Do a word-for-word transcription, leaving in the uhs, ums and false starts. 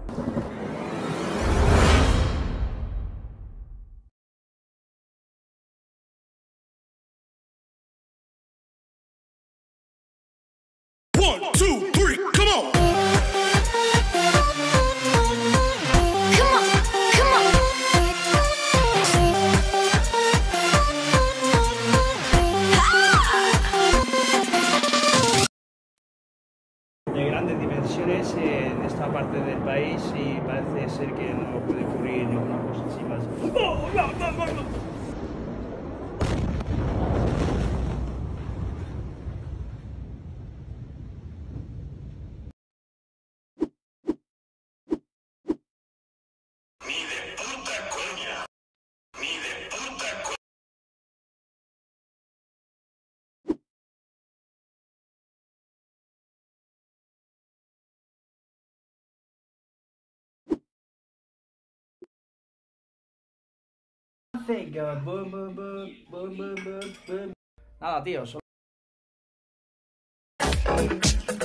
One, two, three, come on. Come on, come on. De grandes dimensiones en esta parte del país y parece ser que no puede ocurrir ninguna cosa así más. ¡Oh, no, no, no, no! Ni de puta coña. Ni de puta coña. Nada, tío, solo...